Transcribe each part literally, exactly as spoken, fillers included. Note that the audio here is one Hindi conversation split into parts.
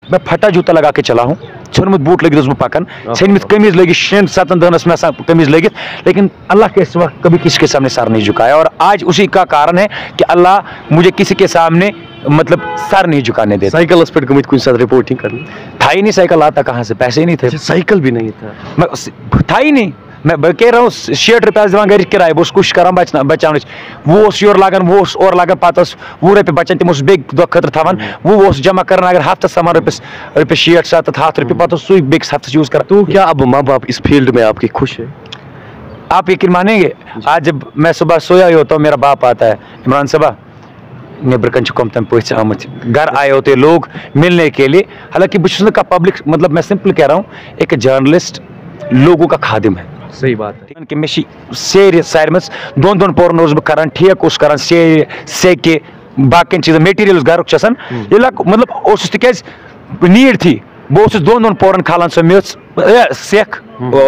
मैं फटा जूता लगा के चला हूँ, छुनमुत बूट लगित उसमें पकन, छनमित कमीज लगी शेन सतन दहनस में कमीज लगित, लेकिन अल्लाह के इस वक्त कभी किसी के सामने सर नहीं झुकाया। और आज उसी का कारण है कि अल्लाह मुझे किसी के सामने मतलब सर नहीं झुकाने देता। साइकिल पे गमित कुछ साथ रिपोर्टिंग करनी था ही नहीं, साइकिल आता कहाँ से, पैसे ही नहीं थे, साइकिल भी नहीं था, मैं था ही नहीं। मैं कह रहा हूँ शेट रुपये दिवान घर किराए बस कुछ कर बचना बचा वो योर लागान वो और लागान पत वो रुपये बचान तम बेग दो खतर थवान वो जमा कर अगर हफ्त सामान रुपये रुपये शेट सत हथ रुपये पत सू बेस हफ्त यूज कर। तो क्या अब माँ बाप इस फील्ड में आपके खुश है? आप यकीन मानेंगे, आज जब मैं सुबह सोया ही होता हूँ मेरा बाप आता है, इमरान साहबा नेबर कन कम तम पे आमत, घर आए होते लोग मिलने के लिए। हालांकि बुश का पब्लिक मतलब मैं सिंपल कह रहा हूँ, एक जर्नलिस्ट लोगों का खादिम है। सही बात है कि मैं सेर सार मज दोन दोन पोरन उस कर ठेक उस कर से सेके बाकी चीज़ मटेरियल घर मतलब तिज नीड थी बहुत दोन दोन पोरन खालान सो मे सेख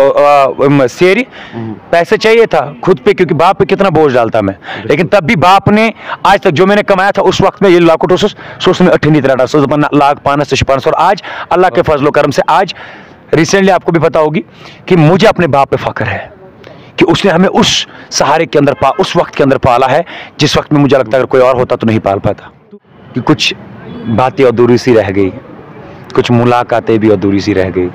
सेरी, पैसे चाहिए था खुद पे क्योंकि बाप पे कितना बोझ डालता मैं, लेकिन तब भी बाप ने आज तक जो मैंने कमाया था उस वक्त में ये लाकुट सोच में अठनी तरह लाख पानस पानस और आज अल्लाह के फजलो करम से आज रिसेंटली आपको भी पता होगी कि मुझे अपने बाप पे फख्र है कि उसने हमें उस सहारे के अंदर पा उस वक्त के अंदर पाला है जिस वक्त में मुझे लगता है अगर कोई और होता तो नहीं पाल पाता। कि कुछ बातें अधूरी सी रह गई, कुछ मुलाकातें भी अधूरी सी रह गई।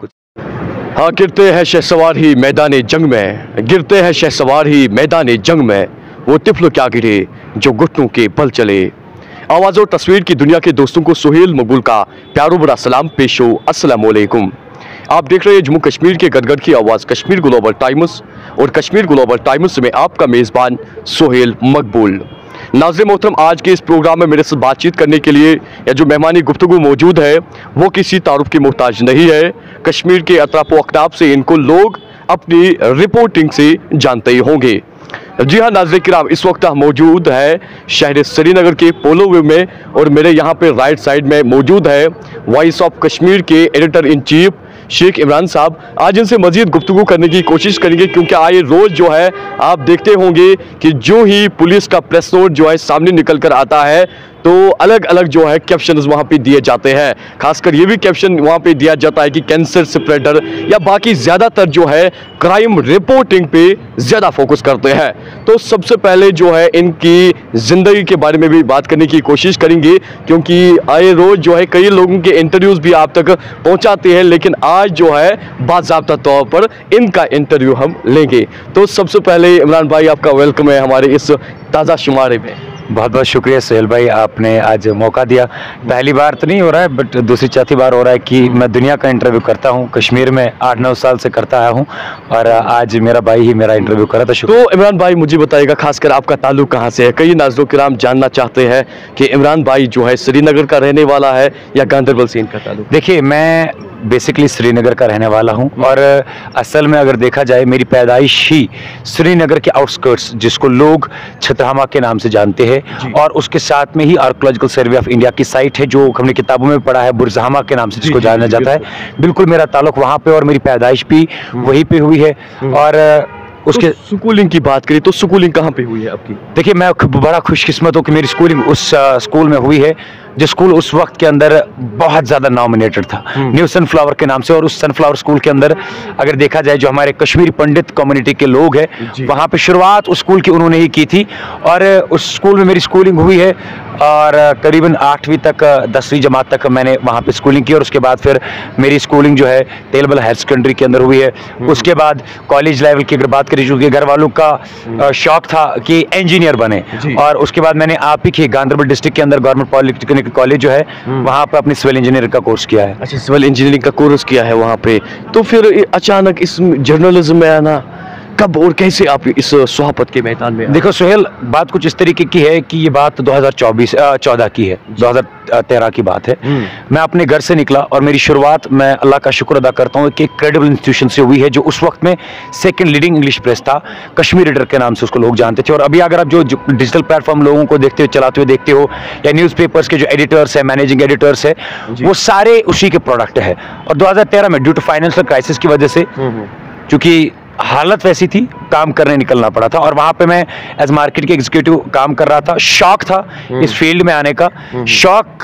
हाँ, गिरते हैं शहसवार ही मैदान जंग में, गिरते हैं शहसवार ही मैदान जंग में, वो तिफल क्या गिरे जो घुटनों के बल चले। आवाज़ और तस्वीर की दुनिया के दोस्तों को सुहेल मकबूल का प्यारो बड़ा सलाम पेश हो। अस्सलाम वालेकुम। आप देख रहे हैं जम्मू कश्मीर के गदगद की आवाज़ कश्मीर ग्लोबल टाइम्स और कश्मीर ग्लोबल टाइम्स में आपका मेज़बान सुहेल मकबूल। नाज़रीन मोहतरम, आज के इस प्रोग्राम में मेरे साथ बातचीत करने के लिए या जो मेहमानी गुफ्तगू मौजूद है वो किसी तारुफ की मोहताज नहीं है। कश्मीर के अतराफ व अकताब से इनको लोग अपनी रिपोर्टिंग से जानते ही होंगे। जी हाँ नाज़रीन किराम, इस वक्त हम मौजूद है शहर श्रीनगर के पोलो वे में और मेरे यहाँ पे राइट साइड में मौजूद है वॉइस ऑफ कश्मीर के editor in chief Sheikh Imran साहब। आज इनसे मजीद गुफ्तगू करने की कोशिश करेंगे क्योंकि आए रोज़ जो है आप देखते होंगे कि जो ही पुलिस का प्रेस नोट जो है सामने निकल कर आता है तो अलग अलग जो है कैप्शन वहाँ पे दिए जाते हैं। खासकर ये भी कैप्शन वहाँ पे दिया जाता है कि कैंसर स्प्रेडर या बाकी ज़्यादातर जो है क्राइम रिपोर्टिंग पे ज़्यादा फोकस करते हैं। तो सबसे पहले जो है इनकी ज़िंदगी के बारे में भी बात करने की कोशिश करेंगे क्योंकि आए रोज़ जो है कई लोगों के इंटरव्यूज़ भी आप तक पहुँचाते हैं, लेकिन आज जो है बाज़ाब्ता तौर पर इनका इंटरव्यू हम लेंगे। तो सबसे पहले इमरान भाई आपका वेलकम है हमारे इस ताज़ा शुमारे में। बहुत बहुत शुक्रिया सुहेल भाई, आपने आज मौका दिया। पहली बार तो नहीं हो रहा है बट दूसरी चौथी बार हो रहा है कि मैं दुनिया का इंटरव्यू करता हूं। कश्मीर में आठ नौ साल से करता आया हूं और आज मेरा भाई ही मेरा इंटरव्यू करा था। तो इमरान भाई मुझे बताइएगा खासकर आपका ताल्लुक कहाँ से है? कई नाज़रीन किराम जानना चाहते हैं कि इमरान भाई जो है श्रीनगर का रहने वाला है या गांदरबल से इनका ताल्लुक? देखिए, मैं बेसिकली श्रीनगर का रहने वाला हूं और असल में अगर देखा जाए मेरी पैदाइश ही श्रीनगर के आउटस्कर्ट्स जिसको लोग छतरहमा के नाम से जानते हैं और उसके साथ में ही आर्कोलॉजिकल सर्वे ऑफ इंडिया की साइट है जो हमने किताबों में पढ़ा है बुरजहामा के नाम से जिसको जाना जाता है। बिल्कुल मेरा ताल्लुक वहाँ पे और मेरी पैदाइश भी वहीं पे हुई है। और उसके तो स्कूलिंग की बात करें तो स्कूलिंग कहाँ पे हुई है आपकी? देखिए, मैं बड़ा खुशकिस्मत हूँ कि मेरी स्कूलिंग उस स्कूल में हुई है जो स्कूल उस वक्त के अंदर बहुत ज़्यादा नॉमिनेटेड था, न्यू सनफ्लावर के नाम से। और उस सनफ्लावर स्कूल के अंदर अगर देखा जाए जो हमारे कश्मीरी पंडित कम्युनिटी के लोग हैं वहाँ पे शुरुआत उस स्कूल की उन्होंने ही की थी और उस स्कूल में मेरी स्कूलिंग हुई है और करीबन आठवीं तक दसवीं जमात तक मैंने वहाँ पे स्कूलिंग की और उसके बाद फिर मेरी स्कूलिंग जो है तेलबल हायर सेकेंडरी के अंदर हुई है। उसके बाद कॉलेज लेवल की अगर बात करें क्योंकि घर वालों का शौक था कि इंजीनियर बने और उसके बाद मैंने आप ही की गांधरबल डिस्ट्रिक्ट के अंदर गवर्नमेंट पॉलिटेक्निक कॉलेज जो है वहाँ पे अपनी सिविल इंजीनियरिंग का कोर्स किया है। अच्छा, सिविल इंजीनियरिंग का कोर्स किया है वहाँ पे। तो फिर अचानक इस जर्नलिज्म में आना कब और कैसे आप इस सहाफत के मैदान में? देखो सुहेल, बात कुछ इस तरीके की है कि ये बात दो हज़ार चौबीस चौदह की है, दो हज़ार तेरह की बात है। मैं अपने घर से निकला और मेरी शुरुआत मैं अल्लाह का शुक्र अदा करता हूँ कि एक क्रेडिबल इंस्टीट्यूशन से हुई है जो उस वक्त में सेकंड लीडिंग इंग्लिश प्रेस था, कश्मीर रीडर के नाम से उसको लोग जानते थे। और अभी अगर आप जो डिजिटल प्लेटफॉर्म लोगों को देखते हुए चलाते हुए देखते हो या न्यूज़पेपर्स के जो एडिटर्स है, मैनेजिंग एडिटर्स है, वो सारे उसी के प्रोडक्ट है। और दो हज़ार तेरह में ड्यू टू फाइनेंशियल क्राइसिस की वजह से चूंकि हालत वैसी थी, काम करने निकलना पड़ा था और वहाँ पे मैं एज मार्केट के एग्जीक्यूटिव काम कर रहा था। शौक था इस फील्ड में आने का, शौक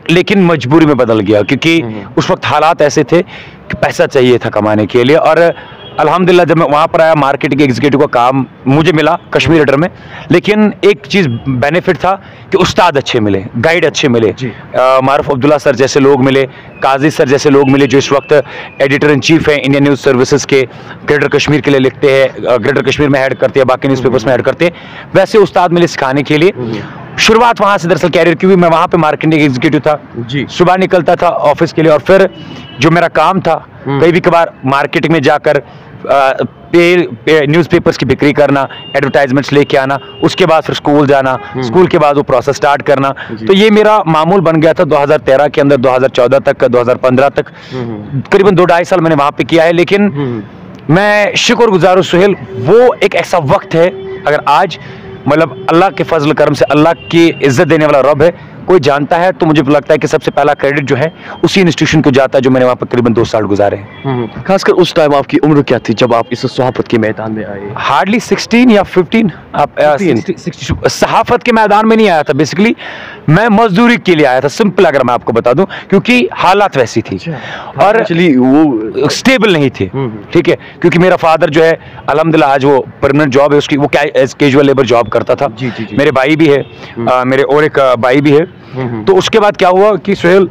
लेकिन मजबूरी में बदल गया, क्योंकि उस वक्त हालात ऐसे थे कि पैसा चाहिए था कमाने के लिए। और अल्हम्दुलिल्लाह जब मैं वहाँ पर आया, मार्केटिंग एग्जीक्यूटिव का काम मुझे मिला कश्मीर लीडर में। लेकिन एक चीज़ बेनिफिट था कि उस्ताद अच्छे मिले, गाइड अच्छे मिले, मारूफ अब्दुल्ला सर जैसे लोग मिले, काजी सर जैसे लोग मिले जो इस वक्त एडिटर इन चीफ हैं इंडियन न्यूज़ सर्विसेज के, ग्रेटर कश्मीर के लिए लिखते हैं, ग्रेटर कश्मीर में हेड करते हैं, बाकी न्यूज़पेपर्स में हेड करते हैं। वैसे उस्ताद मिले सिखाने के लिए। शुरुआत वहाँ से दरअसल कैरियर की हुई। मैं वहाँ पे मार्केटिंग एग्जीक्यूटिव था जी। सुबह निकलता था ऑफिस के लिए, और फिर जो मेरा काम था कई भी कभार मार्केटिंग में जाकर न्यूज़पेपर्स की बिक्री करना, एडवर्टाइजमेंट्स लेके आना, उसके बाद फिर स्कूल जाना, स्कूल के बाद वो प्रोसेस स्टार्ट करना। तो ये मेरा मामूल बन गया था दो हज़ार तेरह के अंदर, दो हज़ार चौदह तक, दो हज़ार पंद्रह तक करीबन दो ढाई साल मैंने वहाँ पे किया है। लेकिन मैं शुक्रगुजार हूँ सुहेल, वो एक ऐसा वक्त है, अगर आज मतलब अल्लाह के फजल करम से अल्लाह की इज्जत देने वाला रब है, कोई जानता है तो मुझे लगता है कि सबसे पहला क्रेडिट जो है उसी इंस्टीट्यूशन को जाता है जो मैंने वहाँ पर करीबन दो साल गुजारे हैं। खासकर उस टाइम आपकी उम्र क्या थी जब आप इस सहाफत के मैदान में आए? हार्डली सिक्सटीन या फिफ्टीन। आप सहाफत के मैदान में नहीं आया था, बेसिकली मैं मजदूरी के लिए आया था, सिंपल अगर मैं आपको बता दूं, क्योंकि हालात वैसी थी और वो स्टेबल नहीं थे। ठीक है, क्योंकि मेरा फादर जो है अल्हम्दुलिल्लाह आज वो परमानेंट जॉब है उसकी, वो कैजुअल लेबर जॉब करता था। जी, जी, जी। मेरे भाई भी है, आ, मेरे और एक भाई भी है। तो उसके बाद क्या हुआ कि सुहेल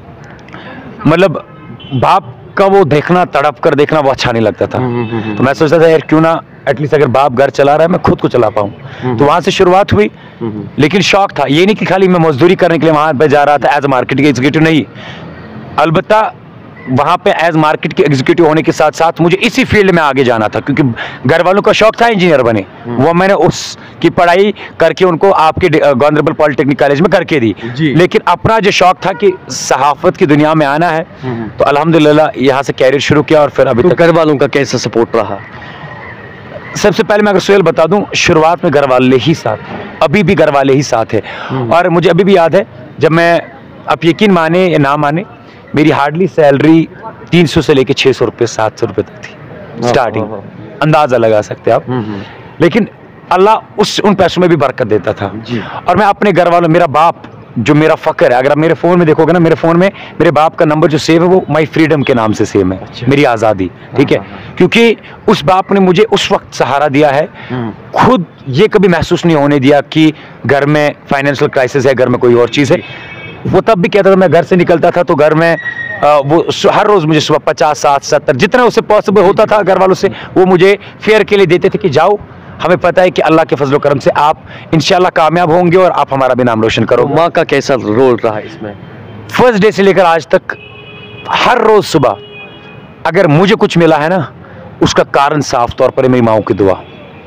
मतलब बाप का वो देखना, तड़प कर देखना वो अच्छा नहीं लगता था। तो मैं सोचता था यार क्यों ना एटलीस्ट अगर बाप घर चला रहा है मैं खुद को चला पाऊँ। तो वहाँ से शुरुआत हुई। लेकिन शौक था, ये नहीं कि खाली मैं मजदूरी करने के लिए वहाँ पे जा रहा था एज ए मार्केटिंग एग्जीक्यूटिव, नहीं। अलबत्ता वहाँ पे एज मार्केट के एग्जीक्यूटिव होने के साथ साथ मुझे इसी फील्ड में आगे जाना था, क्योंकि घर वालों का शौक था इंजीनियर बने। वो मैंने उसकी पढ़ाई करके उनको आपके गवर्नमेंट पॉलिटेक्निक कॉलेज में करके दी। लेकिन अपना जो शौक था कि सहाफत की दुनिया में आना है, तो अल्हम्दुलिल्लाह यहाँ से कैरियर शुरू किया। और फिर अभी तो घर वालों का कैसा सपोर्ट रहा? सबसे पहले मैं अगर सुहेल बता दूं, शुरुआत में घर वाले ही साथ, अभी भी घर वाले ही साथ है। और मुझे अभी भी याद है जब मैं, आप यकीन माने या ना माने, मेरी हार्डली सैलरी तीन सौ से लेके छह सौ रुपये सात सौ रुपये तक थी स्टार्टिंग, अंदाजा लगा सकते आप। लेकिन अल्लाह उस उन पैसों में भी बरकत देता था। और मैं अपने घर वालों, मेरा बाप जो मेरा फकर है, अगर आप मेरे फ़ोन में देखोगे ना, मेरे फ़ोन में मेरे बाप का नंबर जो सेव है वो माई फ्रीडम के नाम से सेव है। अच्छा। मेरी आज़ादी। ठीक है, क्योंकि उस बाप ने मुझे उस वक्त सहारा दिया है, खुद ये कभी महसूस नहीं होने दिया कि घर में फाइनेंशियल क्राइसिस है, घर में कोई और चीज़ है। वो तब भी कहता था, मैं घर से निकलता था तो घर में आ, वो हर रोज़ मुझे सुबह पचास साठ सत्तर जितना उससे पॉसिबल होता था घर वालों से वो मुझे फेयर के लिए देते थे कि जाओ, हमें पता है कि अल्लाह के फजल करम से आप इंशाल्लाह कामयाब होंगे और आप हमारा भी नाम रोशन करो। माँ का कैसा रोल रहा इसमें? फर्स्ट डे से लेकर आज तक हर रोज़ सुबह अगर मुझे कुछ मिला है ना, उसका कारण साफ तौर पर है मेरी माँ की दुआ।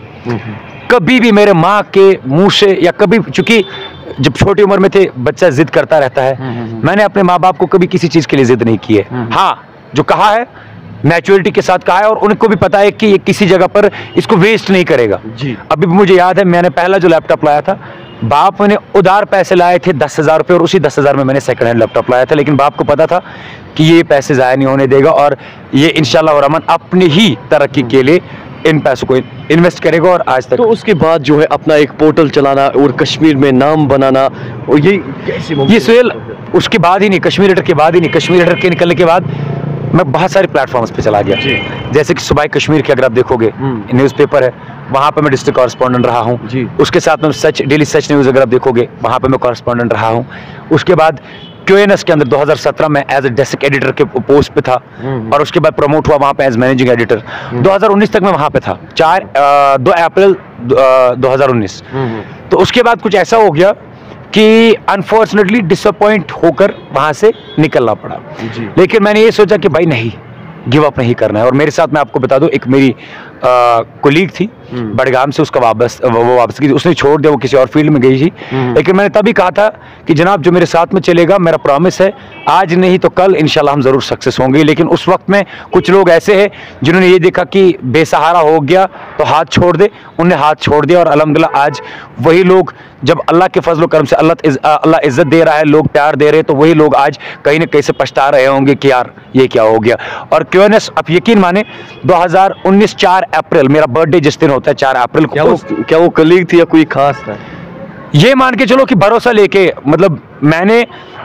कभी भी मेरे माँ के मुंह से, या कभी, चूंकि जब छोटी उम्र में थे बच्चा जिद करता रहता है, मैंने अपने माँ बाप को कभी किसी चीज के लिए जिद नहीं की है। हाँ, जो कहा है मैच्योरिटी के साथ कहा है, और उनको भी पता है कि ये किसी जगह पर इसको वेस्ट नहीं करेगा जी। अभी भी मुझे याद है, मैंने पहला जो लैपटॉप लाया था, बाप ने उधार पैसे लाए थे दस हजार रुपये, और उसी दस हजार में मैंने सेकंड हैंड लैपटॉप लाया था। लेकिन बाप को पता था कि ये पैसे ज़ाया नहीं होने देगा और ये इंशाल्लाह रहमान अपनी ही तरक्की के लिए इन पैसों को इन्वेस्ट करेगा। और आज तक तो उसके बाद जो है अपना एक पोर्टल चलाना और कश्मीर में नाम बनाना, और ये ये सुहेल उसके बाद ही नहीं, कश्मीर लीडर के बाद ही नहीं, कश्मीर लीडर के निकलने के बाद मैं बहुत सारे प्लेटफॉर्म्स पे चला गया। जैसे कि सुबह कश्मीर के अगर आप देखोगे न्यूज़पेपर है, वहाँ पे मैं डिस्ट्रिक्ट कॉरेस्पॉन्डेंट रहा हूँ। उसके साथ में सच डेली सच न्यूज़ अगर आप देखोगे वहाँ पे मैं कॉरेस्पॉन्डेंट रहा हूँ। उसके बाद क्यूएनएस के अंदर दो हज़ार सत्रह में एज ए डेस्क एडिटर के पोस्ट पे था, और उसके बाद प्रमोट हुआ वहाँ पे एज मैनेजिंग एडिटर। दो हज़ार उन्नीस तक मैं वहाँ पे था, चार दो अप्रैल दो हज़ार उन्नीस। तो उसके बाद कुछ ऐसा हो गया कि अनफॉर्चुनेटली डिसअपॉइंट होकर वहाँ से निकलना पड़ा। लेकिन मैंने ये सोचा कि भाई नहीं, गिव अप नहीं करना है। और मेरे साथ मैं आपको बता दूं, एक मेरी कोलीग थी बड़गाम से, उसका वापस वो वापस की, उसने छोड़ दिया, वो किसी और फील्ड में गई थी। लेकिन मैंने तभी कहा था कि जनाब जो मेरे साथ में चलेगा, मेरा प्रॉमिस है आज नहीं तो कल इंशाल्लाह हम ज़रूर सक्सेस होंगे। लेकिन उस वक्त में कुछ लोग ऐसे हैं जिन्होंने ये देखा कि बेसहारा हो गया तो हाथ छोड़ दे, उनने हाथ छोड़ दिया। और अल्हम्दुलिल्लाह आज वही लोग, जब अल्लाह के फजल करम से अल्लाह अल्लाह इज्जत दे रहा है, लोग प्यार दे रहे हैं, तो वही लोग आज कहीं ना कहीं से पछता रहे होंगे कि यार ये क्या हो गया। और क्यूएनएस आप यकीन माने दो हज़ार उन्नीस चार अप्रैल, मेरा बर्थडे जिस दिन होता है चार अप्रैल को, क्या वो क्या वो कलीग थी या कोई खास था? ये मान के चलो कि भरोसा लेके, मतलब मैंने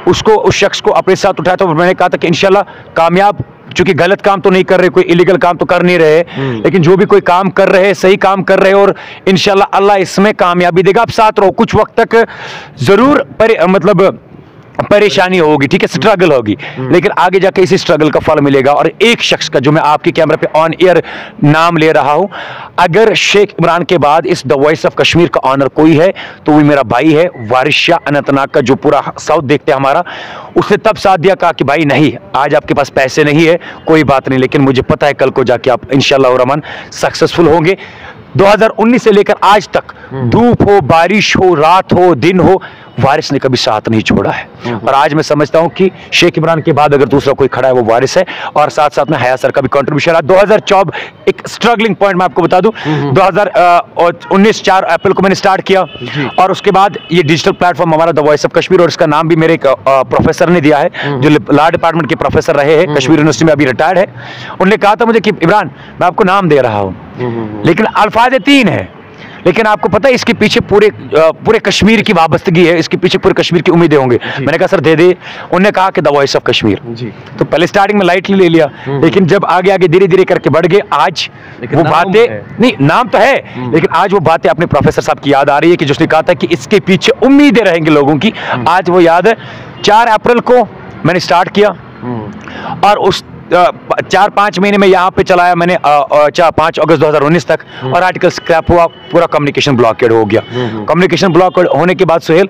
उसको उस शख्स को अपने साथ उठाया था। मैंने कहा था कि इंशाल्लाह कामयाब, चूंकि गलत काम तो नहीं कर रहे, कोई इलीगल काम तो कर नहीं रहे, लेकिन जो भी कोई काम कर रहे हैं सही काम कर रहे हैं और इंशाल्लाह अल्लाह इसमें कामयाबी देगा। आप साथ रहो, कुछ वक्त तक जरूर पर, मतलब परेशानी होगी, ठीक है, स्ट्रगल होगी, लेकिन आगे जाके इसी स्ट्रगल का फल मिलेगा। और एक शख्स का जो मैं आपके कैमरे पे ऑन एयर नाम ले रहा हूं, अगर शेख इमरान के बाद इस द वॉइस ऑफ कश्मीर का ऑनर कोई है तो वो मेरा भाई है, वारिस शाह अनंतनाग का, जो पूरा साउथ देखते हैं हमारा। उसने तब साथ दिया, कहा कि भाई नहीं, आज आपके पास पैसे नहीं है, कोई बात नहीं, लेकिन मुझे पता है कल को जाके आप इंशाल्लाह रहमान सक्सेसफुल होंगे। दो हज़ार उन्नीस से लेकर आज तक धूप हो, बारिश हो, रात हो, दिन हो, वारिस ने कभी साथ नहीं छोड़ा है। और आज मैं समझता हूं कि शेख इमरान के बाद अगर दूसरा कोई खड़ा है वो वारिस है। और साथ साथ में हया सर का भी कंट्रीब्यूशन है। दो हज़ार चौबीस एक स्ट्रगलिंग पॉइंट मैं आपको बता दूं, दो हज़ार उन्नीस चार अप्रैल को मैंने स्टार्ट किया और उसके बाद ये डिजिटल प्लेटफॉर्म हमारा द वॉइस ऑफ कश्मीर, और इसका नाम भी मेरे एक प्रोफेसर ने दिया है जो लॉ डिपार्टमेंट के प्रोफेसर रहे हैं, कश्मीर यूनिवर्सिटी में अभी रिटायर्ड है। उन्होंने कहा था मुझे कि इमरान मैं आपको नाम दे रहा हूं, लेकिन अल्फाज तीन है, लेकिन आपको पता है इसके पीछे पूरे पूरे कश्मीर की वाबस्तगी है, इसके पीछे पूरे कश्मीर की उम्मीदें होंगी। मैंने कहा सर दे दे। उन्होंने कहा कि द वॉइस ऑफ कश्मीर जी। तो पहले स्टार्टिंग में लाइटली ले लिया, लेकिन जब आगे आगे धीरे धीरे करके बढ़ गए, आज वो बातें, नहीं नाम तो है, लेकिन आज वो बातें अपने प्रोफेसर साहब की याद आ रही है कि जिसने कहा था कि इसके पीछे उम्मीदें रहेंगी लोगों की। आज वो याद है। चार अप्रैल को मैंने स्टार्ट किया और उस चार पांच महीने में यहाँ पे चलाया मैंने, चार पांच अगस्त दो हज़ार उन्नीस तक, और आर्टिकल स्क्रैप हुआ, पूरा कम्युनिकेशन ब्लॉकेड हो गया। कम्युनिकेशन ब्लॉकेड होने के बाद सुहेल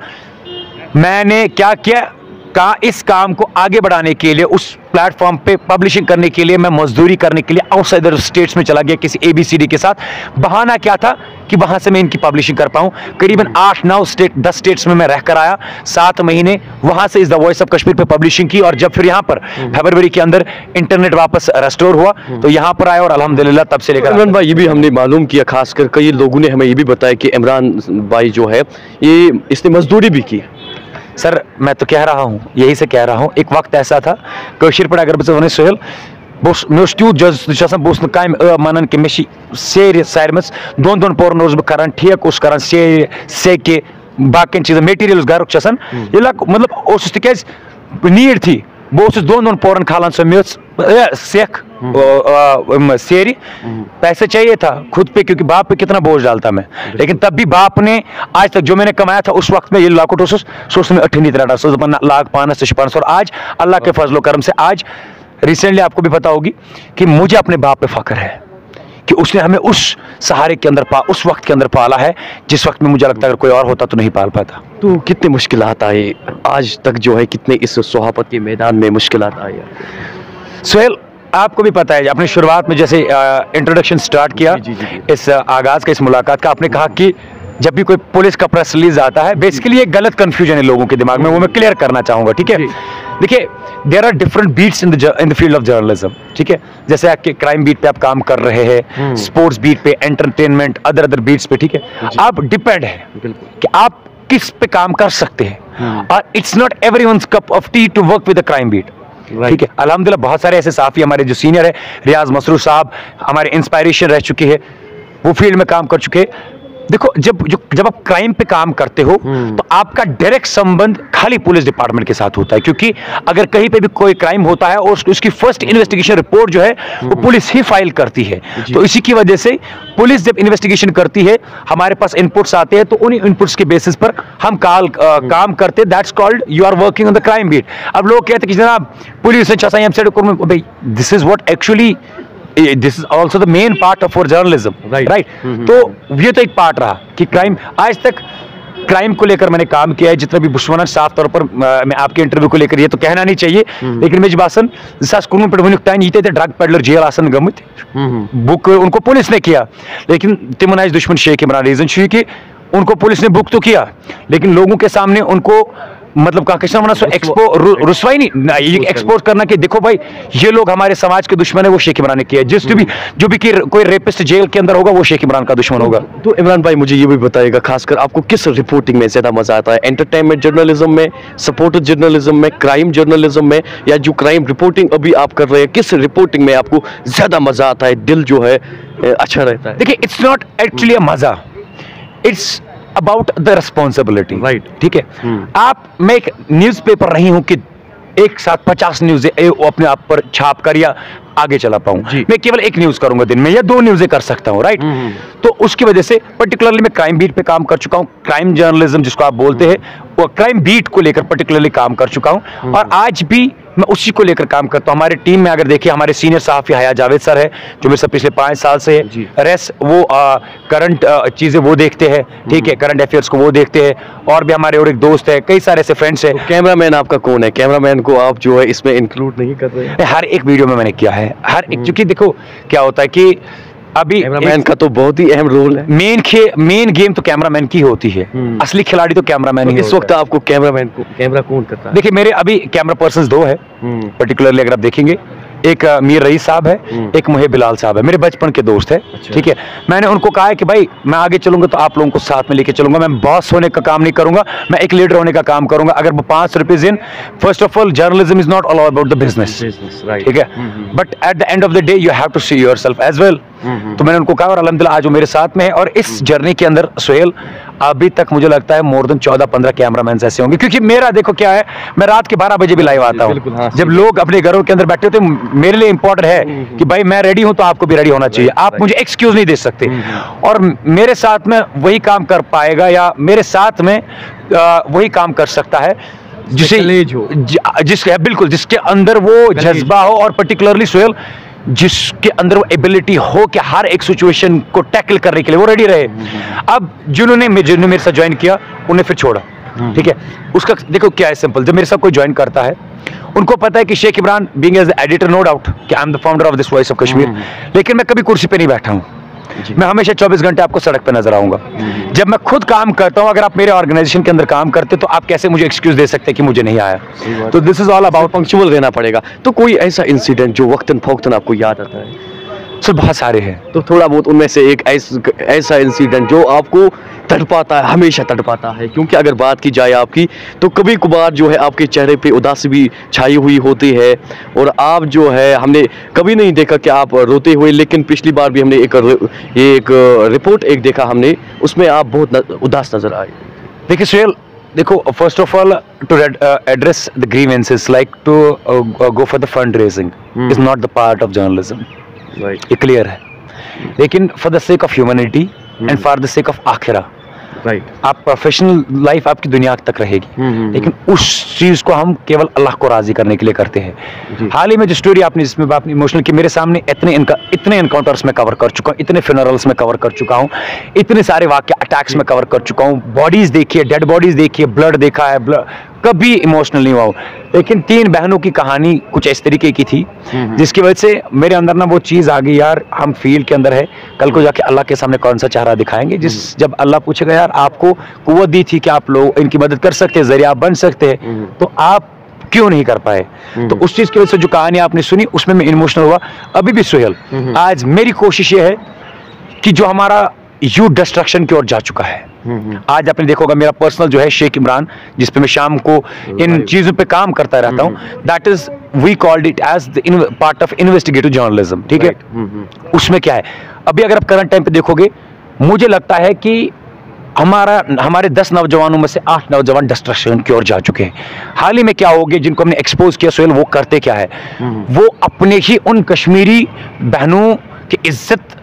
मैंने क्या किया, कहा इस काम को आगे बढ़ाने के लिए, उस प्लेटफॉर्म पे पब्लिशिंग करने के लिए मैं मजदूरी करने के लिए आउटसाइडर स्टेट्स में चला गया किसी एबीसीडी के साथ। बहाना क्या था कि वहां से मैं इनकी पब्लिशिंग कर पाऊं। करीबन आठ नौ स्टेट दस स्टेट्स में मैं रह कर आया, सात महीने वहां से इस द वॉइस ऑफ कश्मीर पे पब्लिशिंग की। और जब फिर यहाँ पर फरवरी के अंदर इंटरनेट वापस रेस्टोर हुआ तो यहाँ पर आया और अल्हम्दुलिल्लाह तब से लेकर। इमरान भाई ये भी हमने मालूम किया, खासकर कई लोगों ने हमें ये भी बताया कि इमरान भाई जो है ये इसने मजदूरी भी की। सर मैं तो कह रहा हूँ, यही से कह रहा हूँ, एक वक्त ऐसा था कश्मीर पर अगर बस सुहेल बहुत त्यूत बस काम मन कि मे सेर सारे मज दोन दोन पोरन करान ठेक करान से सेके बाकी चीज़ मेटीरियल घर मतलब तिक नीड थी, बहुत दोन दोन पोरन खालान सो मेच सेख सेरी। पैसे चाहिए था खुद पे, क्योंकि बाप पे कितना बोझ डालता मैं, लेकिन तब भी बाप ने आज तक जो मैंने कमाया था उस वक्त में ये लाकुट में अठनी तरह सो लाख पानस पानस। और आज अल्लाह के फजलो करम से आज रिसेंटली आपको भी पता होगी कि मुझे अपने बाप पे फख्र है कि उसने हमें उस सहारे के अंदर पा उस वक्त के अंदर पाला है जिस वक्त में मुझे लगता है अगर कोई और होता तो नहीं पाल पाता। तो कितनी मुश्किलात आई आज तक जो है, कितने इस सोहाबत के मैदान में मुश्किलात आई? सुहेल आपको भी पता है, अपनी शुरुआत में जैसे इंट्रोडक्शन स्टार्ट किया जी, जी, जी, जी। इस आगाज का, इस मुलाकात का, आपने कहा कि जब भी कोई पुलिस का प्रेस रिलीज आता है, बेसिकली एक गलत कंफ्यूजन है लोगों के दिमाग में, वो मैं क्लियर करना चाहूंगा, ठीक है। देखिए there are different beats in the in the field of journalism, ठीक है। जैसे आपके क्राइम बीट पे आप काम कर रहे हैं, स्पोर्ट्स बीट पे, एंटरटेनमेंट, अदर अदर बीट्स पे, ठीक है। आप डिपेंड है कि आप किस पे काम कर सकते हैं, और it's not everyone's cup of tea to work with the crime beat, ठीक है। अल्हम्दुलिल्लाह बहुत सारे ऐसे साफी हमारे जो सीनियर है, रियाज मसरूफ साहब हमारे इंस्पायरेशन रह चुके हैं, वो फील्ड में काम कर चुके हैं। देखो जब जो, जब आप क्राइम पे काम करते हो तो आपका डायरेक्ट संबंध खाली पुलिस डिपार्टमेंट के साथ होता है, क्योंकि अगर कहीं पे भी कोई क्राइम होता है और उसकी फर्स्ट इन्वेस्टिगेशन रिपोर्ट जो है वो पुलिस ही फाइल करती है। तो इसी की वजह से पुलिस जब इन्वेस्टिगेशन करती है, हमारे पास इनपुट्स आते हैं, तो उन्हीं इनपुट्स के बेसिस पर हम काल आ, काम करते हैं। That's called you are working on the crime beat. अब लोग कहते हैं कि जनाब police this is what actually this is also the main part of our journalism, right. तो ये तो एक पार्ट रहा कि क्राइम, आज तक क्राइम को लेकर मैंने काम किया है जितना भी बुशवाना, साफ तौर पर मैं आपके इंटरव्यू को लेकर ये तो कहना नहीं चाहिए, लेकिन मैं बासन कुन पे वन ये ड्रग पेडलर जेल आसन गमुत बुक उनको पुलिस ने किया, लेकिन तिमन आज दुश्मन शेख इमरान। रीजन यह कि उनको पुलिस ने बुक तो किया, लेकिन लोगों के सामने उनको मतलब कहा एक्सपो रुसवाई नहीं एक्सपोज करना कि देखो भाई ये लोग हमारे समाज के दुश्मन है, वो शेख इमरान ने किया। जिस भी जो भी कि कोई रेपिस्ट जेल के अंदर होगा वो शेख इमरान का दुश्मन होगा। तो इमरान भाई मुझे ये भी बताइएगा, खासकर आपको किस रिपोर्टिंग में ज्यादा मजा आता है, एंटरटेनमेंट जर्नलिज्म में, सपोर्टिव जर्नलिज्म में, क्राइम जर्नलिज्म में, या जो क्राइम रिपोर्टिंग अभी आप कर रहे हैं, किस रिपोर्टिंग में आपको ज्यादा मजा आता है, दिल जो है अच्छा रहता है? देखिए इट्स नॉट एक्चुअली अ मजा, it's about the responsibility. Right. ठीक है, आप, मैं एक न्यूज़पेपर नहीं हूं कि एक साथ पचास न्यूज़ अपने आप पर छाप कर या आगे चला पाऊं। मैं केवल एक न्यूज़ करूंगा दिन में या दो न्यूज़ें कर सकता हूं, राइट। तो उसकी वजह से पर्टिकुलरली मैं क्राइम बीट पे काम कर चुका हूं, क्राइम जर्नलिज्म जिसको आप बोलते हैं, वो क्राइम बीट को लेकर पर्टिकुलरली काम कर चुका हूं और आज भी मैं उसी को लेकर काम करता हूं। हमारे टीम में अगर देखिए, हमारे सीनियर सहाफ़ी हया जावेद सर है जो मेरे से पिछले पाँच साल से है, रेस वो करंट चीज़ें वो देखते हैं, ठीक है, करंट अफेयर्स को वो देखते हैं, और भी हमारे और एक दोस्त है, कई सारे ऐसे फ्रेंड्स हैं। कैमरामैन आपका कौन है? कैमरामैन को आप जो है इसमें इंक्लूड नहीं कर रहे हैं? हर एक वीडियो में मैंने किया है, हर एक, क्योंकि देखो क्या होता है कि अभी कैमरामैन का तो बहुत ही अहम रोल है। मेन खे मेन गेम तो कैमरामैन की होती है, असली खिलाड़ी तो कैमरामैन ही इस वक्त आपको कैमरामैन को कैमरा कौन करता है? देखिए, मेरे अभी कैमरा पर्सन्स दो है पर्टिकुलरली, अगर आप देखेंगे, एक अ, मीर रईस साहब है, एक मुहे बिलाल साहब है, मेरे बचपन के दोस्त है। ठीक है, मैंने उनको कहा है कि भाई मैं आगे चलूंगा तो आप लोगों को साथ में लेके चलूंगा, मैं बॉस होने का काम नहीं करूंगा, मैं एक लीडर होने का काम करूंगा। अगर वो पांच rupees in, first of all journalism is not all about the business, ठीक है, but at the end of the day you have to see yourself as well. तो मैंने उनको कहा और अल्हम्दुलिल्लाह आज वो मेरे साथ में है। और इस जर्नी के अंदर सुहेल, अभी तक मुझे लगता है मोर देन चौदह पंद्रह कैमरामैन ऐसे होंगे, क्योंकि मेरा देखो क्या है, मैं रात के बारह बजे भी लाइव आता हूँ। हाँ, जब लोग अपने घरों के अंदर बैठे होते हैं, मेरे लिए इंपॉर्टेंट है कि भाई मैं रेडी हूं तो आपको भी रेडी होना चाहिए, आप मुझे एक्सक्यूज नहीं दे सकते। और मेरे साथ में वही काम कर पाएगा या मेरे साथ में आ, वही काम कर सकता है जिसे जिसके बिल्कुल जिसके अंदर वो जज्बा हो, और पर्टिकुलरली सुहेल जिसके अंदर वो एबिलिटी हो कि हर एक सिचुएशन को टैकल करने के लिए वो रेडी रहे। अब जिन्होंने जिन्होंने मेरे साथ ज्वाइन किया उन्हें फिर छोड़ा, ठीक है, उसका देखो क्या है सिंपल, जब मेरे साथ कोई ज्वाइन करता है उनको पता है कि Sheikh Imran being as editor, no doubt कि I am the founder of this Voice of Kashmir, लेकिन मैं कभी कुर्सी पे नहीं बैठा हूं, मैं हमेशा चौबीस घंटे आपको सड़क पे नजर आऊंगा। जब मैं खुद काम करता हूं, अगर आप मेरे ऑर्गेनाइजेशन के अंदर काम करते तो आप कैसे मुझे एक्सक्यूज दे सकते हैं कि मुझे नहीं आया? तो this is all about punctual रहना पड़ेगा। तो कोई ऐसा इंसिडेंट जो वक्तन फौक्तन आपको याद आता है? सर बहुत सारे हैं, तो थोड़ा बहुत उनमें से एक ऐसा इंसिडेंट जो आपको तड़पाता है, हमेशा तड़पाता है, क्योंकि अगर बात की जाए आपकी तो कभी कभार जो है आपके चेहरे पे उदासी भी छाई हुई होती है, और आप जो है हमने कभी नहीं देखा कि आप रोते हुए, लेकिन पिछली बार भी हमने एक एक रिपोर्ट एक देखा हमने, उसमें आप बहुत उदास नजर आए। देखिए सुहेल, देखो first of all to address the grievances like to go for the fund raising is not the part of journalism, ये क्लियर है, लेकिन for the sake of humanity and for the sake of आखिरा, राइट, आप प्रोफेशनल लाइफ आपकी दुनिया तक रहेगी, लेकिन उस चीज को हम केवल अल्लाह को राजी करने के लिए करते हैं। हाल ही में जो स्टोरी आपने जिसमें आपने इमोशनल की, मेरे सामने इतने इनका इतने एनकाउंटर्स में कवर कर चुका हूँ, इतने फ्यूनरल्स में कवर कर चुका हूँ, इतने सारे वाक्य अटैक्स में कवर कर चुका हूँ, बॉडीज देखी है, डेड बॉडीज देखी है, ब्लड देखा है, ब्लड, कभी इमोशनल नहीं हुआ हूं। लेकिन तीन बहनों की कहानी कुछ इस तरीके की थी जिसकी वजह से मेरे अंदर ना वो चीज आ गई, यार हम फील्ड के अंदर है, कल को जाके अल्लाह के सामने कौन सा चेहरा दिखाएंगे, जिस जब अल्लाह पूछेगा यार आपको कुव्वत दी थी कि आप लोग इनकी मदद कर सकते हैं, जरिया आप बन सकते हैं, तो आप क्यों नहीं कर पाए? तो उस चीज की वजह से जो कहानी आपने सुनी उसमें मैं इमोशनल हुआ। अभी भी सुहेल, आज मेरी कोशिश ये है कि जो हमारा यूथ डिस्ट्रक्शन की ओर जा चुका है, आज आपने देखा होगा मेरा पर्सनल जो है शेख इमरान, जिस पे मैं शाम को इन चीजों पे काम करता रहता हूं, that is we called it as the part of investigative journalism, ठीक है। उसमें क्या है, अभी अगर आप करंट टाइम पे देखोगे, मुझे लगता है कि हमारा हमारे दस नौजवानों में से आठ नौजवान डिस्ट्रक्शन की ओर जा चुके हैं। हाल ही में क्या हो गया, जिनको हमने एक्सपोज किया सुहेल, वो करते क्या है, वो अपने ही उन कश्मीरी बहनों की इज्जत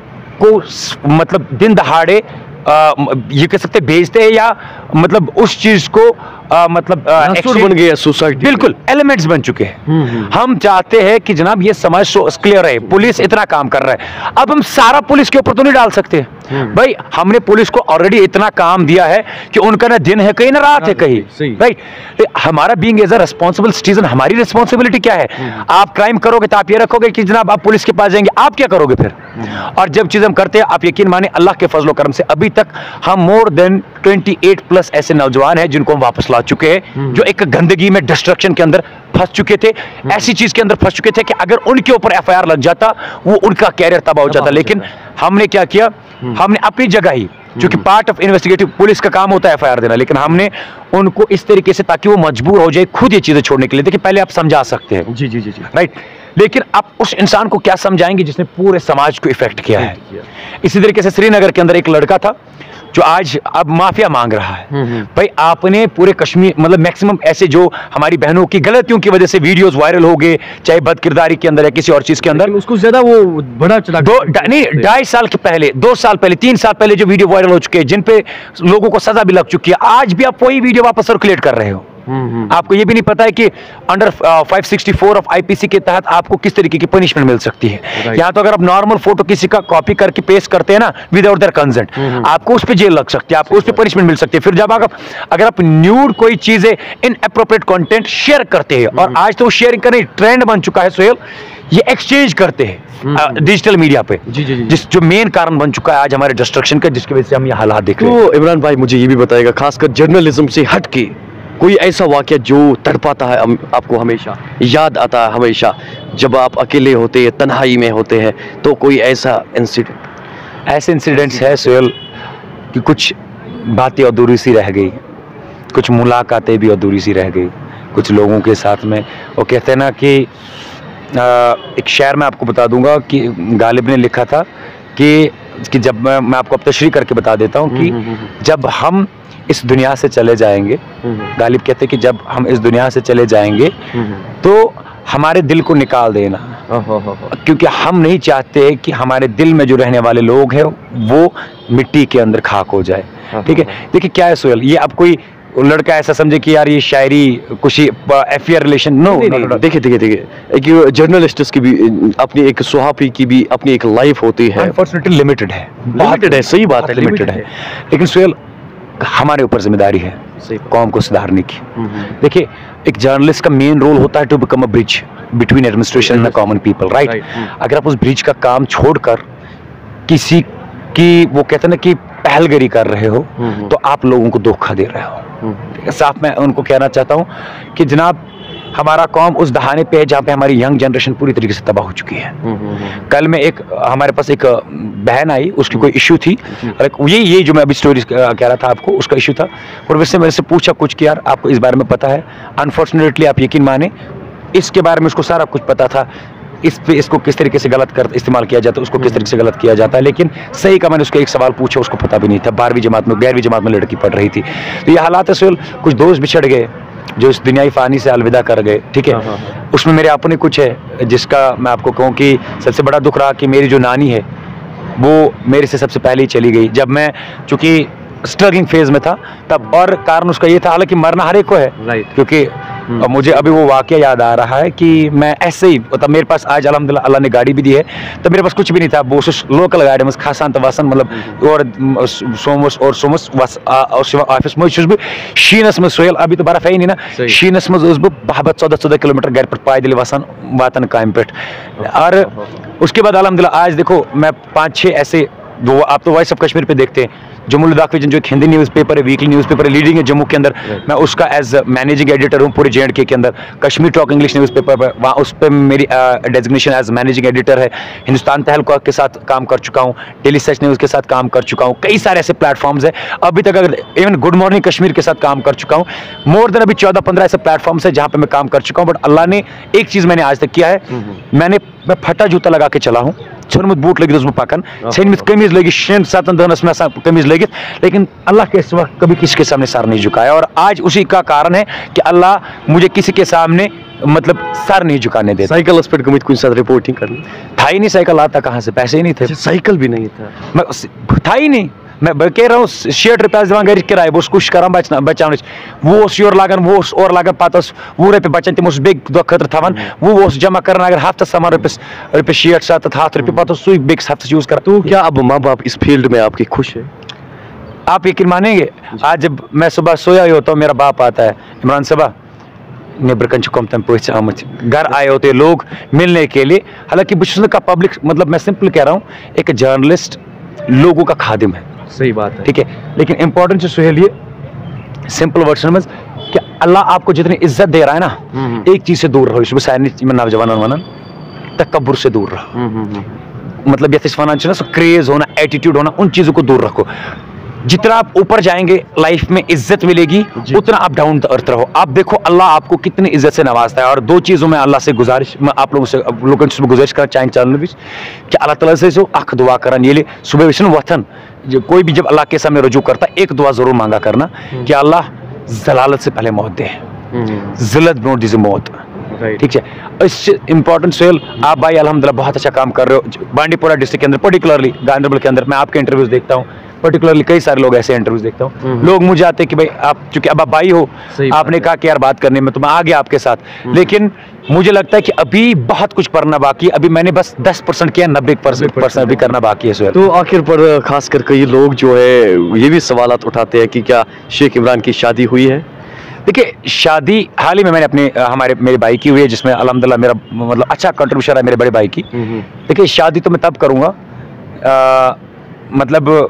को मतलब दिन दहाड़े आ, ये कह सकते भेजते हैं, या मतलब उस चीज को आ, मतलब बन गया सोसाइटी, बिल्कुल एलिमेंट्स बन चुके हैं। हम चाहते हैं कि जनाब ये समाज क्लियर है, पुलिस इतना काम कर रहा है, अब हम सारा पुलिस के ऊपर तो नहीं डाल सकते भाई, हमने पुलिस को ऑलरेडी इतना काम दिया है कि उनका ना दिन है कहीं ना रात है कहीं, राइट। हमारा being as a responsible citizen, हमारी रिस्पॉन्सिबिलिटी क्या है? आप क्राइम करोगे तो आप ये रखोगे कि जनाब आप पुलिस के पास जाएंगे, आप क्या करोगे फिर? और जब चीज हम करते हैं, आप यकीन माने अल्लाह के फजलो करम से अभी तक हम मोर देन अट्ठाईस प्लस ऐसे नौजवान हैं जिनको हम वापस ला चुके हैं, जो एक गंदगी में डिस्ट्रक्शन के अंदर फंस चूके थे, ऐसी चीज के अंदर फंस चुके थे कि अगर उनके ऊपर एफ आई आर लग जाता वो उनका कैरियर तबाह हो जाता। लेकिन हमने क्या किया, हमने अपनी जगह ही, क्योंकि पार्ट ऑफ इन्वेस्टिगेटिव पुलिस का काम होता है एफ आई आर देना, लेकिन हमने उनको इस तरीके से ताकि वो मजबूर हो जाए खुद ये चीजें छोड़ने के लिए। देखिए पहले आप समझा सकते हैं, जी जी जी जी राइट, लेकिन आप उस इंसान को क्या समझाएंगे जिसने पूरे समाज को इफेक्ट किया है। इसी तरीके से श्रीनगर के अंदर एक लड़का था जो आज अब माफिया मांग रहा है। भाई आपने पूरे कश्मीर मतलब मैक्सिमम ऐसे जो हमारी बहनों की गलतियों की वजह से वीडियोस वायरल हो गए, चाहे बदकिरदारी के अंदर या किसी और चीज के अंदर, उसको ज्यादा वो बड़ा चढ़ा दो नहीं ढाई साल के पहले, दो साल पहले, तीन साल पहले जो वीडियो वायरल हो चुके हैं, जिन पे लोगों को सजा भी लग चुकी है, आज भी आप वही वीडियो वापस सर्कुलेट कर रहे हो। आपको ये भी नहीं पता है कि under five sixty four of IPC के तहत आपको किस तरीके की पनिशमेंट मिल सकती है। यहाँ तो अगर आप नॉर्मल फोटो किसी का कॉपी करके पेस्ट करते हैं ना विदाउट देयर कंसेंट, आपको उस पर जेल लग सकती है, आपको उस पर पनिशमेंट मिल सकती है। फिर जब आप अगर आप न्यूड कोई चीजें इन अप्रोप्रिएट कंटेंट शेयर करते हैं, और आज तो शेयरिंग करने ट्रेंड बन चुका है सोहेल, ये एक्सचेंज करते हैं डिजिटल मीडिया पे, जी जी जी जिस जो मेन कारण बन चुका है आज हमारे डिस्ट्रक्शन का, जिसकी वजह से हम ये हालात देख रहे हैं। तो इमरान भाई मुझे ये भी बताएगा, खासकर जर्नलिज्म से हट के कोई ऐसा वाकया जो तड़पाता है आपको, हमेशा याद आता है, हमेशा जब आप अकेले होते हैं, तन्हाई में होते हैं, तो कोई ऐसा इंसिडेंट? ऐसे इंसिडेंट्स है सोहेल कि कुछ बातें अधूरी सी रह गई, कुछ मुलाकातें भी अधूरी सी रह गई कुछ लोगों के साथ में। वो कहते हैं ना कि आ, एक शेर मैं आपको बता दूंगा कि गालिब ने लिखा था कि, कि जब मैं, मैं आपको अब तशरीह करके बता देता हूँ कि जब हम इस दुनिया से चले जाएंगे, गालिब कहते हैं कि जब हम इस दुनिया से चले जाएंगे तो हमारे दिल को निकाल देना, क्योंकि हम नहीं चाहते कि हमारे दिल में जो रहने वाले लोग हैं वो मिट्टी के अंदर खाक हो जाए। ठीक है, देखिए क्या है सोहेल, ये अब कोई लड़का ऐसा समझे कि यार ये शायरी कुछ अफेयर रिलेशन, नो। देखिए देखिए देखिए एक जर्नलिस्ट की भी अपनी, एक सुहाफी की भी अपनी एक लाइफ होती है, अनफॉर्चुनेटली लिमिटेड है, लिमिटेड है, सही बात है, लिमिटेड है। लेकिन सोहेल हमारे ऊपर जिम्मेदारी है कौम को सुधारने की। देखिए एक जर्नलिस्ट का मेन रोल होता है to become a bridge between administration and the common people, right. अगर आप उस ब्रिज का काम छोड़कर किसी की, वो कहते हैं ना कि पहलगरी कर रहे हो, तो आप लोगों को धोखा दे रहे हो। साफ मैं उनको कहना चाहता हूं कि जनाब हमारा कौम उस दहाने पे है जहाँ पे हमारी यंग जनरेशन पूरी तरीके से तबाह हो चुकी है। कल में एक हमारे पास एक बहन आई, उसकी कोई इश्यू थी, ये ये जो मैं अभी स्टोरी कह रहा था आपको, उसका इश्यू था, और वैसे मेरे से पूछा कुछ कि यार आपको इस बारे में पता है। अनफॉर्चुनेटली आप यकीन माने इसके बारे में उसको सारा कुछ पता था, इस पे इसको किस तरीके से गलत कर इस्तेमाल किया जाता है, उसको किस तरीके से गलत किया जाता है, लेकिन सही का मैंने उसको एक सवाल पूछा, उसको पता भी नहीं था। बारहवीं जमात में, ग्यारहवीं जमात में लड़की पढ़ रही थी। तो ये हालात है सोहेल, कुछ दोस्त बिछड़ गए जो इस दुनियाई फानी से अलविदा कर गए। ठीक है, उसमें मेरे अपने कुछ है जिसका मैं आपको कहूँ कि सबसे बड़ा दुख रहा कि मेरी जो नानी है वो मेरे से सबसे पहले ही चली गई, जब मैं चूंकि स्ट्रगलिंग फेज में था तब। और कारण उसका ये था, हालांकि मरना हर एक को है, राइट, क्योंकि और मुझे अभी वो वाकया याद आ रहा है कि मैं ऐसे ही, मतलब मेरे पास आज अल्हम्दुलिल्लाह अल्लाह ने गाड़ी भी दी है, तब मेरे पास कुछ भी नहीं था, वो लोकल गाड़ी में खासान तवासन मतलब और सोमस और सोमस वस और ऑफिस में छुस शीनस में सोहेल, अभी तो बर्फ है ही नहीं ना, शीनस में उस बह चौदह चौदह किलोमीटर घर पर पैदल वसान वातन काम पे। और उसके बाद अल्हम्दुलिल्लाह आज देखो मैं पाँच छः ऐसे, वो आप तो वॉइस ऑफ कश्मीर पे देखते हैं, जम्मू लद्दाख विजन जो एक हिंदी न्यूज़पेपर है, वीकली न्यूज़पेपर है, लीडिंग है जम्मू के अंदर, मैं उसका एज मैनेजिंग एडिटर हूँ पूरे जे एंड के के अंदर। कश्मीर टॉक इंग्लिश न्यूज़पेपर पर, वहाँ उस पर मेरी डेजिग्नेशन एज मैनेजिंग एडिटर है। हिंदुस्तान तहलका के साथ काम कर चुका हूँ, डेली सच न्यूज़ के साथ काम कर चुका हूँ, कई सारे ऐसे प्लेटफॉर्म्स हैं अभी तक, अगर इवन गुड मॉर्निंग कश्मीर के साथ काम कर चुका हूँ। मोर देन अभी चौदह पंद्रह ऐसे प्लेटफॉर्म्स है जहाँ पे मैं काम कर चुका हूँ। बट अल्लाह ने एक चीज़ मैंने आज तक किया है, मैंने मैं फटा जूता लगा के चला हूँ, छोनमुत बूट लगित उसमें पकन, छनमित कमीज लगी, शेन सातन दनस में कमीज लगित, लेकिन अल्लाह के सिवा कभी किसी के सामने सर नहीं झुकाया। और आज उसी का कारण है कि अल्लाह मुझे किसी के सामने मतलब सर नहीं झुकाने देता। साइकिल स्पीड कमित कुछ साथ रिपोर्टिंग करनी था ही नहीं, साइकिल आता कहाँ से, पैसे ही नहीं थे, साइकिल भी नहीं था, मैं था ही नहीं। मैं कह रहा हूँ शेट रुपया दिवान घर किराए, वो कुछ कर बचना बचान, वो योर लागन वो और लागन पत वो रुपये बचान, तम बे दह खतर थवान, वो जमा कर अगर हफ्तस सामान रुपये रुपये शीट सत्त हथ रुपये पत सू बेस हफ्त यूज कर। तो क्या अब माँ बाप इस फील्ड में आपकी खुश है? आप यकीन मानेंगे, आज जब मैं सुबह सोया ही होता हूँ, मेरा बाप आता है, इमरान साहब नेबर कन कम तम पे आमत, घर आए होते लोग मिलने के लिए। हालांकि बुशुन का पब्लिक, मतलब मैं सिंपल कह रहा हूँ, एक जर्नलिस्ट लोगों का खादिम है, सही बात है, ठीक है। लेकिन इंपॉर्टेंट जो सोहेल ये सिंपल वर्जन में कि अल्लाह आपको जितनी इज्जत दे रहा है ना, एक चीज से दूर रहो, इसमें सारी नौजवान वनान तकब्बुर से दूर रहो, मतलब ये वनान क्रेज होना, एटीट्यूड होना, उन चीजों को दूर रखो। जितना आप ऊपर जाएंगे लाइफ में इज्जत मिलेगी, उतना आप डाउन टू अर्थ रहो। आप देखो अल्लाह आपको कितनी इज्जत से नवाजता है। और दो चीज़ों में अल्लाह से गुजारिश, मैं आप लोगों से लोगों से गुजारिश करना चाहें चैनल भी कि अल्लाह ताला से जो अख दुआ करन, ये सुबह विशन वतन जो कोई भी जब अल्लाह के सामने रुजू करता एक दुआ जरूर मांगा करना कि अल्लाह जलालत से पहले मौत दे, जिल्लत ब्रोट दीजिए मौत, ठीक है। इससे इंपॉर्टेंट सोहेल, आप भाई अल्हम्दुलिल्लाह बहुत अच्छा काम कर रहे हो बांडीपोरा डिस्ट्रिक्ट के अंदर, पर्टिकुलरली गांधरबल के अंदर। मैं आपके इंटरव्यूज देखता हूँ, पर्टिकुलरली कई सारे लोग ऐसे इंटरव्यूज देखता हूँ, लोग मुझे आते हैं कि भाई आप चूंकि अब आप भाई हो, आपने कहा कि यार बात करने में तो मैं आ गया आपके साथ, लेकिन मुझे लगता है कि अभी बहुत कुछ करना बाकी। अभी मैंने बस दस परसेंट किया, नब्बे परसेंट अभी करना बाकी है सोहेल। तो आखिर पर खासकर कई लोग जो है ये भी सवालात उठाते हैं कि क्या शेख इमरान की शादी हुई है? देखिए, शादी हाल ही में मैंने अपने हमारे मेरे भाई की हुई है, जिसमें अल्हम्दुलिल्लाह मेरा मतलब अच्छा कंट्रीब्यूशन है मेरे बड़े भाई की। देखिए, शादी तो मैं तब करूँगा मतलब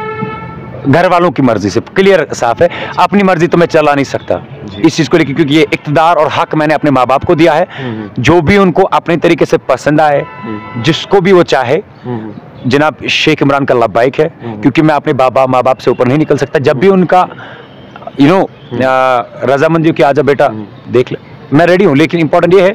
घर वालों की मर्जी से, क्लियर साफ है। अपनी मर्जी तो मैं चला नहीं सकता इस चीज़ को लेकर, क्योंकि ये इक़्तिदार और हक मैंने अपने माँ बाप को दिया है। जो भी उनको अपने तरीके से पसंद आए, जिसको भी वो चाहे, जनाब शेख इमरान का लब्बाइक है, क्योंकि मैं अपने बाबा माँ बाप से ऊपर नहीं निकल सकता। जब भी उनका यू नो रजामंदी की आजा बेटा देख ले, मैं रेडी हूँ। लेकिन इंपॉर्टेंट ये है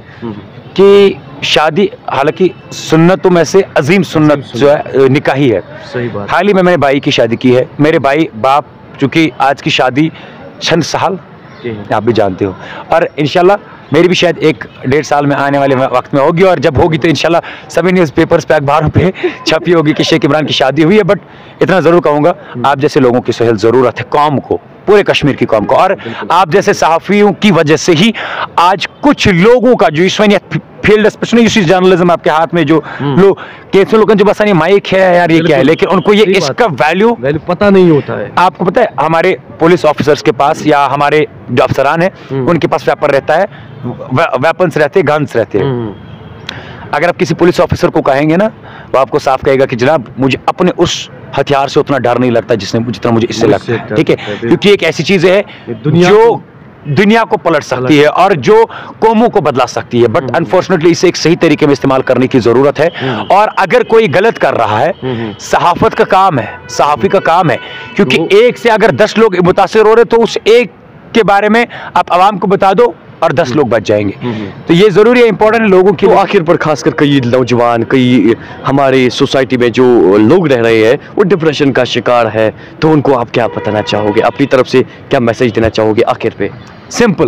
कि शादी, हालांकि सुन्नतों में से अजीम सुन्नत जो है निकाह ही है। सही बात। हाल ही में मैंने भाई की शादी की है। मेरे भाई बाप, चूंकि आज की शादी छंद साल आप भी जानते हो, और इंशाल्लाह मेरी भी शायद एक डेढ़ साल में आने वाले वक्त में होगी, और जब होगी तो इंशाल्लाह सभी न्यूज़ पेपर्स पे, अखबारों पे छपी होगी कि शेख इमरान की शादी हुई है। बट इतना ज़रूर कहूँगा, आप जैसे लोगों की सोहेल ज़रूरत है कौम को, पूरे कश्मीर की कौम को, और आप जैसे सहाफ़ियों की वजह से ही आज कुछ लोगों का जो ईश्वरीय फील्ड, स्पेशली जर्नलिज्म आपके हाथ में, जो लोग कैसे लोग जो बस ये माइक है यार ये क्या है, लेकिन उनको ये इसका वैल्यू वैल्यू पता नहीं होता है। आपको पता है हमारे पुलिस ऑफिसर्स के पास या हमारे जो अफसरान हैं उनके पास वेपन रहता है, वेपन्स रहते हैं, गन्स रहते हैं। अगर आप किसी पुलिस ऑफिसर को कहेंगे ना, वो आपको साफ कहेगा कि जनाब मुझे अपने उस हथियार से उतना डर नहीं लगता जिसने जितना मुझे इससे लगता है, ठीक है। क्योंकि एक ऐसी चीज है जो दुनिया को पलट सकती है और जो कौमों को बदला सकती है, बट अनफॉर्चुनेटली इसे एक सही तरीके में इस्तेमाल करने की जरूरत है। और अगर कोई गलत कर रहा है, सहाफत का काम है, सहाफी का काम है, क्योंकि एक से अगर दस लोग मुतासिर हो रहे तो उस एक के बारे में आप आवाम को बता दो और दस लोग बच जाएंगे। तो ये जरूरी है, इंपॉर्टेंट है लोगों की। तो आखिर पर खासकर कई नौजवान, कई हमारे सोसाइटी में जो लोग रह रहे हैं वो डिप्रेशन का शिकार है, तो उनको आप क्या बताना चाहोगे, अपनी तरफ से क्या मैसेज देना चाहोगे आखिर पे? सिंपल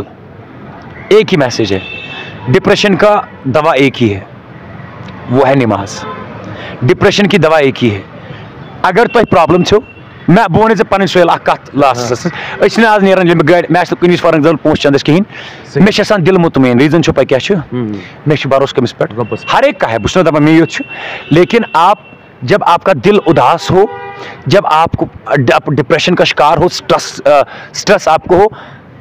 एक ही मैसेज है, डिप्रेशन का दवा एक ही है, वो है नमाज। डिप्रेशन की दवा एक ही है। अगर तो प्रॉब्लम छो, मैं बोने से पन सोहेल कत लास्ट आज नीरान गाड़ी मैं कुछ फॉर एग्जाम्पल पोस्ट चंदस कहें मे दिल मुतमैन रीजन छो क्या मे भरोस कमिस पे हर एक का है बुस दपा मे योत, लेकिन आप जब आपका दिल उदास हो, जब आपको आप डिप्रेशन का शिकार हो, स्ट्रेस स्ट्रेस आपको हो,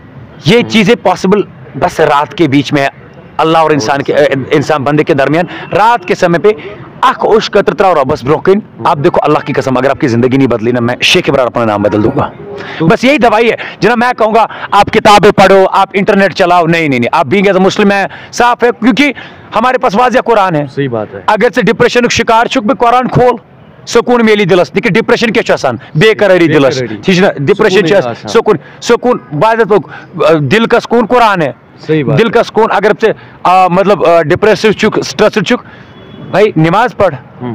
ये चीज़ें पॉसिबल बस रात के बीच में है, अल्लाह और इंसान के इंसान बंदे के दरमियान रात के समय पे अख उश कतरा और बस ब्रोकन। आप देखो अल्लाह की कसम, अगर आपकी जिंदगी नहीं बदली ना, मैं शेख इमरान अपना नाम बदल दूंगा। बस यही दवाई है। जना मैं कहूंगा आप किताबें पढ़ो, आप इंटरनेट चलाओ, नहीं नहीं नहीं, आप बीइंग एज अ मुस्लिम है साफ है, क्योंकि हमारे पास वाज़िह कुरान है। सही बात है। अगर से डिप्रेशन शिकार छुक कुरान खोल सुकून मेली दिलस, देखिए डिप्रेशन क्या बेकरारी दिलस, ठीक है, डिप्रेशन सुकून सुकून बात दिल का सुकून कुरान है। दिल का सुकून अगर से मतलब डिप्रेसिव चुक, स्ट्रेस चुक, भाई नमाज पढ़,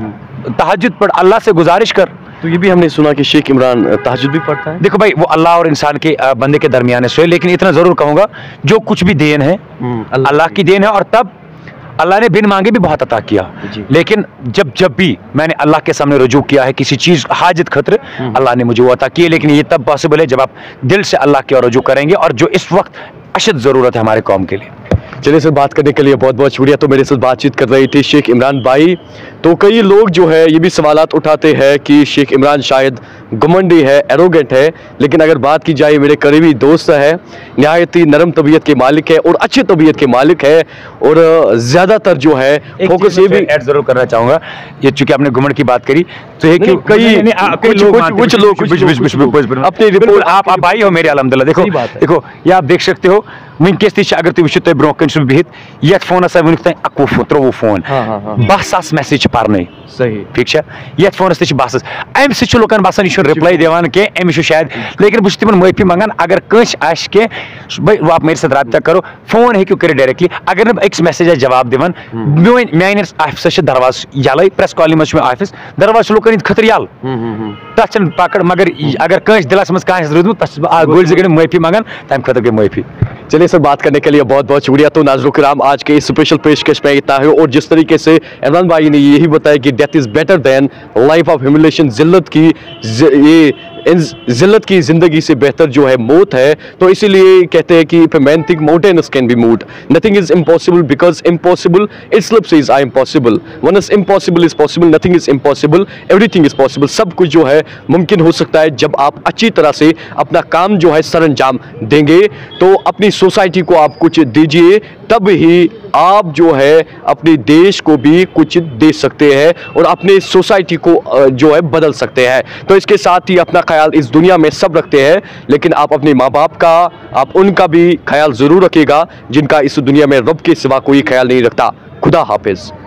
तहज्जुद पढ़, अल्लाह से गुजारिश कर। तो ये भी हमने सुना कि शेख इमरान तहज्जुद भी पढ़ता है। देखो भाई, वो अल्लाह और इंसान के बंदे के दरमियान है सोए, लेकिन इतना जरूर कहूंगा जो कुछ भी देन है अल्लाह की देन है, और तब अल्लाह ने बिन मांगे भी बहुत अता किया। लेकिन जब जब भी मैंने अल्लाह के सामने रुजू किया है किसी चीज हाजत खतर, अल्लाह ने मुझे वो अता किया। लेकिन ये तब पॉसिबल है जब आप दिल से अल्लाह की ओर रुजू करेंगे, और जो इस वक्त अशद जरूरत है हमारे कौम के लिए। चलिए सर, बात करने के लिए बहुत बहुत शुक्रिया। तो मेरे साथ बातचीत कर रहे थे शेख इमरान भाई। तो कई लोग जो है ये भी सवालात उठाते हैं कि शेख इमरान शायद घमंडी है, एरोगेंट है, लेकिन अगर बात की जाए मेरे करीबी दोस्त है, नहायत ही नरम तबीयत के मालिक है और अच्छी तबीयत के मालिक है, और ज़्यादातर जो है फोकस ये भी ऐड जरूर करना चाहूँगा, ये चूंकि आपने घमंड की बात करी तो ये कि कई कुछ लोग अपनी रिपोर्ट आप भाई हो मेरे, अल्हम्दुलिल्लाह। देखो देखो ये आप देख सकते हो वनकस ती अगर तुम वो ब्रो कन बिहित ये फोन वन तुम अकवु फोन त्रोवु फोन बह सास मैसेज पारन सही ठीक ये फोन ती बह सास अम सह लुकन बसान यह रिप्लाई दिवान कह अमिस शायद लेकिन बस तिमन माफी मंगान अगर कंस आश कह आप मेरे साथ रब्ता करो फोन हेकू कर डायरेक्टली अगर अक्स मैसेज जवाब दिवान मान ऑफिस दरवाज यल प्रेस कॉलोनी मज ऑफिस दरवाज लुकन खतर यल तथ पकड़ मगर अगर कंस दिलस मज कह रूदमुत गोल जगह माफी मंगान तम खतर गई माफी। चलिए सर, बात करने के लिए बहुत बहुत शुक्रिया। तो नाज़रीन किराम, आज के इस स्पेशल पेशकश में इतना है और जिस तरीके से इमरान भाई ने यही बताया कि death is better than life of humiliation, जिल्लत की ये जिल्लत की ज़िंदगी से बेहतर जो है मौत है। तो इसीलिए कहते हैं कि if a man think mountains can be moved, nothing is impossible because impossible itself says I am possible. Once impossible is possible, nothing is impossible, everything is possible. सब कुछ जो है मुमकिन हो सकता है जब आप अच्छी तरह से अपना काम जो है सर अंजाम देंगे। तो अपनी सोसाइटी को आप कुछ दीजिए, तब ही आप जो है अपने देश को भी कुछ दे सकते हैं और अपने सोसाइटी को जो है बदल सकते हैं। तो इसके साथ ही अपना ख्याल इस दुनिया में सब रखते हैं, लेकिन आप अपने माँ बाप का, आप उनका भी ख्याल ज़रूर रखिएगा जिनका इस दुनिया में रब के सिवा कोई ख्याल नहीं रखता। खुदा हाफिज।